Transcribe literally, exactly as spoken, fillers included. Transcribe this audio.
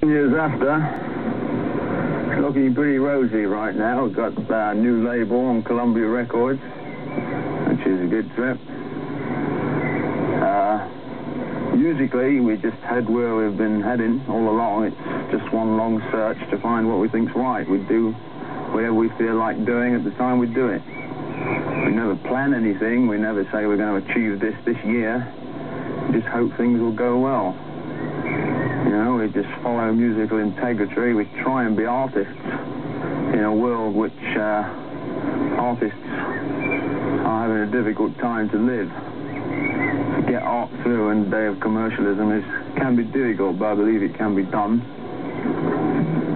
Years after, it's looking pretty rosy right now. We've got a new label on Columbia Records, which is a good trip. Uh, musically, we just head where we've been heading all along. It's just one long search to find what we think's right. We do whatever we feel like doing at the time we do it. We never plan anything. We never say we're going to achieve this this year. We just hope things will go well. You know, we just follow musical integrity. We try and be artists in a world which uh, artists are having a difficult time to live. To get art through in the day of commercialism is, can be difficult, but I believe it can be done.